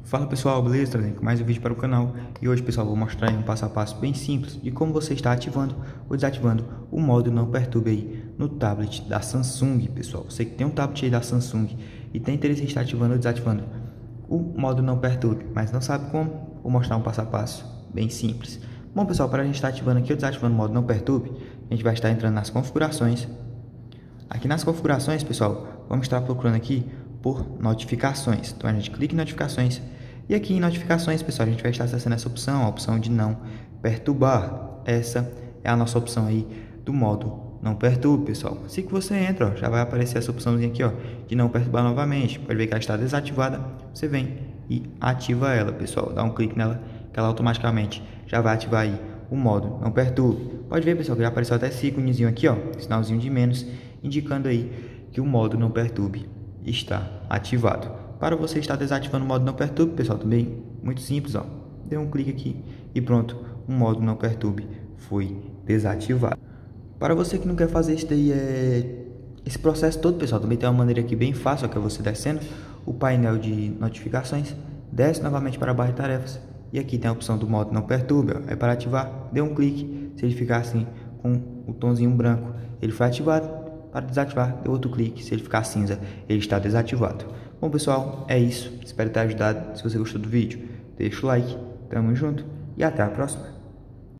Fala pessoal, beleza? Trazendo mais um vídeo para o canal. E hoje pessoal, vou mostrar um passo a passo bem simples de como você está ativando ou desativando o modo não perturbe aí no tablet da Samsung. Pessoal, você que tem um tablet aí da Samsung e tem interesse em estar ativando ou desativando o modo não perturbe, mas não sabe como, vou mostrar um passo a passo bem simples. Bom pessoal, para a gente estar ativando aqui ou desativando o modo não perturbe, a gente vai estar entrando nas configurações. Aqui nas configurações, pessoal, vamos estar procurando aqui por notificações. Então a gente clica em notificações e aqui em notificações, pessoal, a gente vai estar acessando essa opção, a opção de não perturbar. Essa é a nossa opção aí do modo não perturbe, pessoal. Assim que você entra, ó, já vai aparecer essa opçãozinha aqui, ó, de não perturbar novamente. Pode ver que ela está desativada. Você vem e ativa ela, pessoal. Dá um clique nela que ela automaticamente já vai ativar aí o modo não perturbe. Pode ver, pessoal, que já apareceu até esse íconezinho aqui, ó, sinalzinho de menos, indicando aí que o modo não perturbe está ativado. Para você estar desativando o modo não perturbe, pessoal, também muito simples, ó. Dê um clique aqui e pronto, o modo não perturbe foi desativado. Para você que não quer fazer esse processo todo, pessoal, também tem uma maneira aqui bem fácil, ó, que é você descendo o painel de notificações, desce novamente para a barra de tarefas e aqui tem a opção do modo não perturbe, ó. Aí para ativar, dê um clique. Se ele ficar assim com o tonzinho branco, ele foi ativado. Para desativar, dê outro clique. Se ele ficar cinza, ele está desativado. Bom pessoal, é isso. Espero ter ajudado. Se você gostou do vídeo, deixa o like. Tamo junto e até a próxima.